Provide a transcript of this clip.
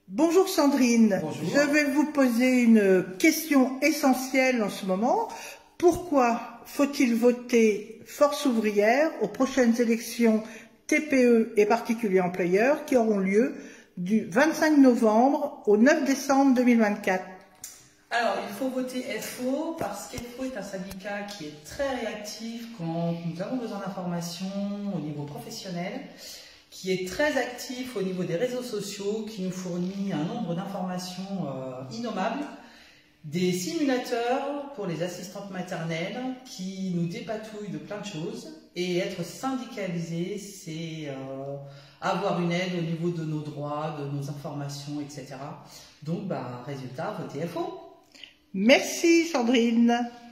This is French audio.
Bonjour Sandrine. Bonjour. Je vais vous poser une question essentielle en ce moment. Pourquoi faut-il voter Force ouvrière aux prochaines élections TPE et particuliers employeurs qui auront lieu du 25 novembre au 9 décembre 2024? Alors, il faut voter FO parce qu'FO est un syndicat qui est très réactif quand nous avons besoin d'informations au niveau professionnel, qui est très actif au niveau des réseaux sociaux, qui nous fournit un nombre d'informations innommables, des simulateurs pour les assistantes maternelles qui nous dépatouillent de plein de choses. Et être syndicalisé, c'est avoir une aide au niveau de nos droits, de nos informations, etc. Donc, résultat, votez FO. Merci Sandrine.